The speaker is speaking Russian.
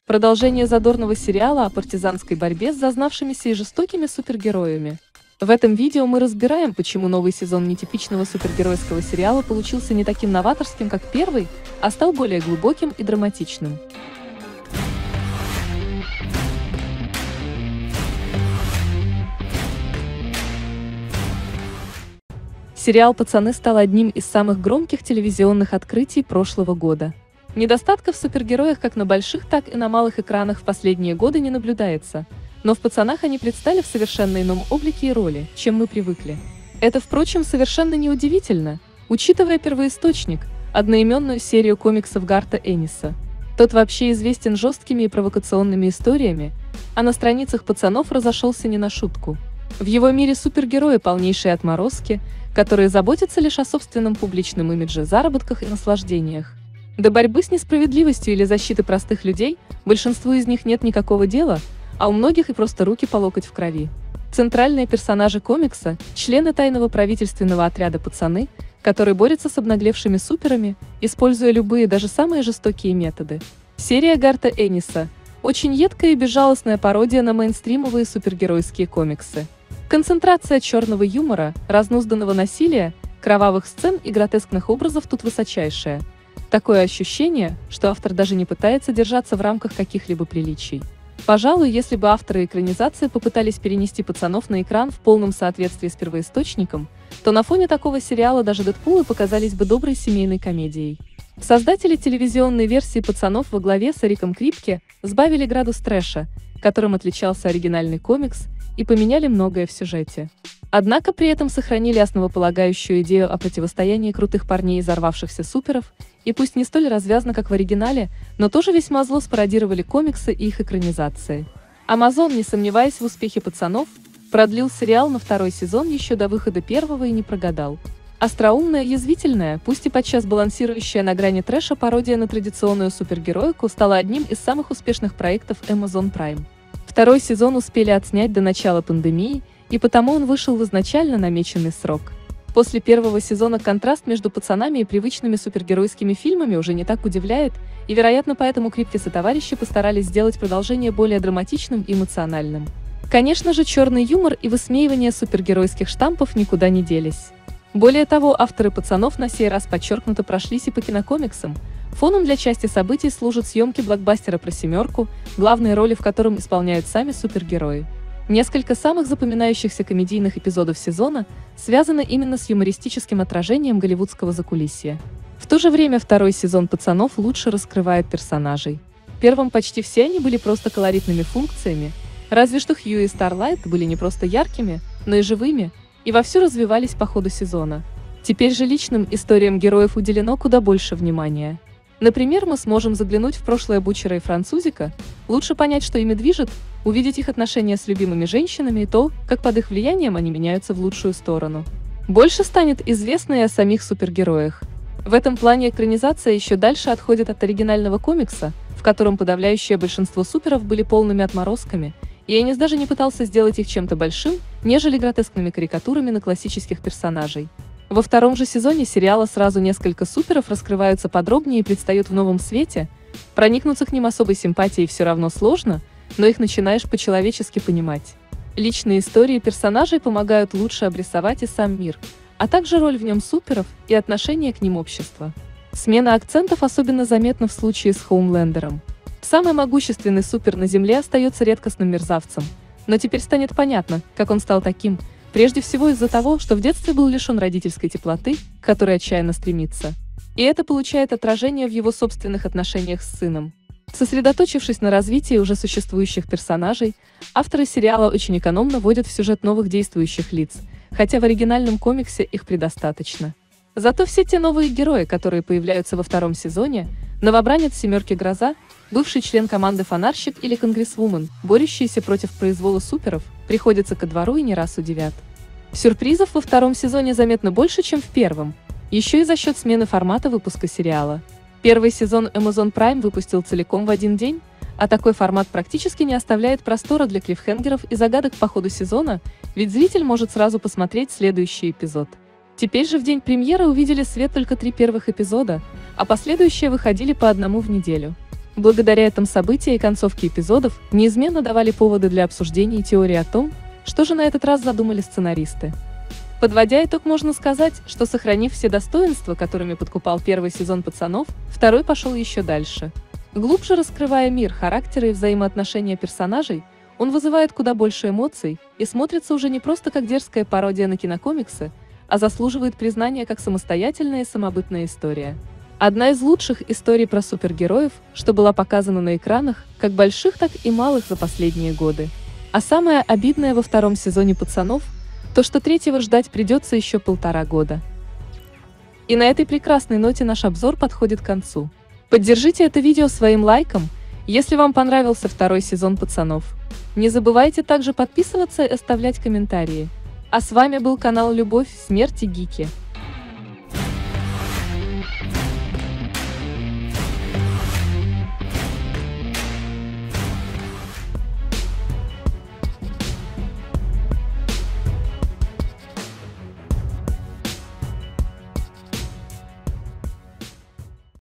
Продолжение задорного сериала о партизанской борьбе с зазнавшимися и жестокими супергероями. В этом видео мы разбираем, почему новый сезон нетипичного супергеройского сериала получился не таким новаторским, как первый, а стал более глубоким и драматичным. Сериал «Пацаны» стал одним из самых громких телевизионных открытий прошлого года. Недостатков в супергероях как на больших, так и на малых экранах в последние годы не наблюдается, но в «Пацанах» они предстали в совершенно ином облике и роли, чем мы привыкли. Это, впрочем, совершенно неудивительно, учитывая первоисточник, одноименную серию комиксов Гарта Энниса. Тот вообще известен жесткими и провокационными историями, а на страницах «Пацанов» разошелся не на шутку. В его мире супергерои полнейшие отморозки, которые заботятся лишь о собственном публичном имидже, заработках и наслаждениях. До борьбы с несправедливостью или защиты простых людей большинству из них нет никакого дела, а у многих и просто руки по локоть в крови. Центральные персонажи комикса – члены тайного правительственного отряда «Пацаны», который борется с обнаглевшими суперами, используя любые, даже самые жестокие методы. Серия Гарта Энниса – очень едкая и безжалостная пародия на мейнстримовые супергеройские комиксы. Концентрация черного юмора, разнузданного насилия, кровавых сцен и гротескных образов тут высочайшая. Такое ощущение, что автор даже не пытается держаться в рамках каких-либо приличий. Пожалуй, если бы авторы экранизации попытались перенести «Пацанов» на экран в полном соответствии с первоисточником, то на фоне такого сериала даже Дэдпулы показались бы доброй семейной комедией. Создатели телевизионной версии «Пацанов» во главе с Эриком Крипке сбавили градус трэша, которым отличался оригинальный комикс, и поменяли многое в сюжете. Однако при этом сохранили основополагающую идею о противостоянии крутых парней и взорвавшихся суперов, и пусть не столь развязно, как в оригинале, но тоже весьма зло спародировали комиксы и их экранизации. Amazon, не сомневаясь в успехе «Пацанов», продлил сериал на второй сезон еще до выхода первого и не прогадал. Остроумная, язвительная, пусть и подчас балансирующая на грани трэша пародия на традиционную супергероику стала одним из самых успешных проектов Amazon Prime. Второй сезон успели отснять до начала пандемии, и потому он вышел в изначально намеченный срок. После первого сезона контраст между «Пацанами» и привычными супергеройскими фильмами уже не так удивляет, и, вероятно, поэтому Крипкес и товарищи постарались сделать продолжение более драматичным и эмоциональным. Конечно же, черный юмор и высмеивание супергеройских штампов никуда не делись. Более того, авторы «Пацанов» на сей раз подчеркнуто прошлись и по кинокомиксам. Фоном для части событий служат съемки блокбастера про «Семерку», главные роли в котором исполняют сами супергерои. Несколько самых запоминающихся комедийных эпизодов сезона связаны именно с юмористическим отражением голливудского закулисья. В то же время второй сезон «Пацанов» лучше раскрывает персонажей. В первом почти все они были просто колоритными функциями, разве что Хью и Старлайт были не просто яркими, но и живыми, и вовсю развивались по ходу сезона. Теперь же личным историям героев уделено куда больше внимания. Например, мы сможем заглянуть в прошлое Бучера и Французика, лучше понять, что ими движет, увидеть их отношения с любимыми женщинами и то, как под их влиянием они меняются в лучшую сторону. Больше станет известно и о самих супергероях. В этом плане экранизация еще дальше отходит от оригинального комикса, в котором подавляющее большинство суперов были полными отморозками, и Эннис даже не пытался сделать их чем-то большим, нежели гротескными карикатурами на классических персонажей. Во втором же сезоне сериала сразу несколько суперов раскрываются подробнее и предстают в новом свете. Проникнуться к ним особой симпатией все равно сложно, но их начинаешь по-человечески понимать. Личные истории персонажей помогают лучше обрисовать и сам мир, а также роль в нем суперов и отношение к ним общества. Смена акцентов особенно заметна в случае с Хоумлендером. Самый могущественный супер на Земле остается редкостным мерзавцем, но теперь станет понятно, как он стал таким, прежде всего из-за того, что в детстве был лишен родительской теплоты, к которой отчаянно стремится. И это получает отражение в его собственных отношениях с сыном. Сосредоточившись на развитии уже существующих персонажей, авторы сериала очень экономно вводят в сюжет новых действующих лиц, хотя в оригинальном комиксе их предостаточно. Зато все те новые герои, которые появляются во втором сезоне, новобранец «Семерки Гроза», бывший член команды «Фонарщик» или «Конгрессвумен», борющийся против произвола суперов, приходятся ко двору и не раз удивят. Сюрпризов во втором сезоне заметно больше, чем в первом, еще и за счет смены формата выпуска сериала. Первый сезон Amazon Prime выпустил целиком в один день, а такой формат практически не оставляет простора для клиффхенгеров и загадок по ходу сезона, ведь зритель может сразу посмотреть следующий эпизод. Теперь же в день премьеры увидели свет только 3 первых эпизода, а последующие выходили по одному в неделю. Благодаря этому события и концовке эпизодов неизменно давали поводы для обсуждений и теорий о том, что же на этот раз задумали сценаристы. Подводя итог, можно сказать, что, сохранив все достоинства, которыми подкупал первый сезон «Пацанов», второй пошел еще дальше. Глубже раскрывая мир, характеры и взаимоотношения персонажей, он вызывает куда больше эмоций и смотрится уже не просто как дерзкая пародия на кинокомиксы, а заслуживает признания как самостоятельная и самобытная история. Одна из лучших историй про супергероев, что была показана на экранах, как больших, так и малых за последние годы. А самое обидное во втором сезоне «Пацанов» – то, что третьего ждать придется еще 1,5 года. И на этой прекрасной ноте наш обзор подходит к концу. Поддержите это видео своим лайком, если вам понравился второй сезон «Пацанов». Не забывайте также подписываться и оставлять комментарии. А с вами был канал «Любовь, смерть и гики».